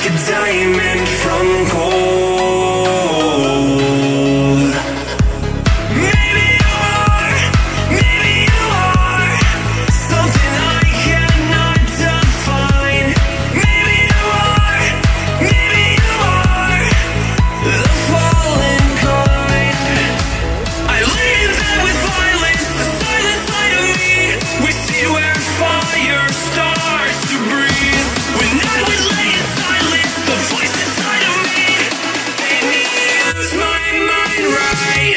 a diamond from gold. Maybe you are something I cannot define. Maybe you are the fallen kind. I leave them with violence, the silent side of me. We see where fire starts to breathe. When I would lay in silence, the voice inside of me made me use my mind right.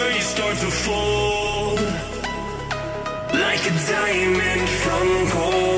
Like a diamond from gold.